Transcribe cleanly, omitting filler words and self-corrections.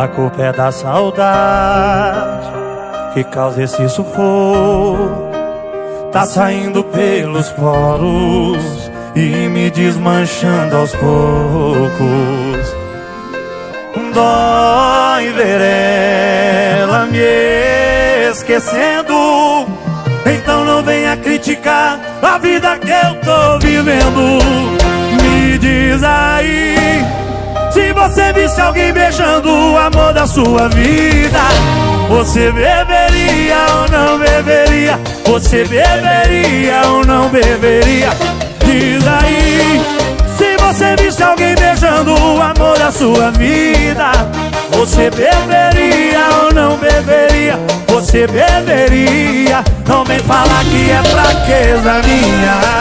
A culpa é da saudade que causa esse sufoco. Tá saindo pelos poros e me desmanchando aos poucos. Dói ver ela me esquecendo. Então não venha criticar a vida que eu tô vivendo. Me diz aí, se você visse alguém beijando o amor da sua vida, você beberia ou não beberia? Você beberia ou não beberia? Diz aí, se você visse alguém beijando o amor da sua vida, você beberia ou não beberia? Você beberia? Não vem falar que é fraqueza minha.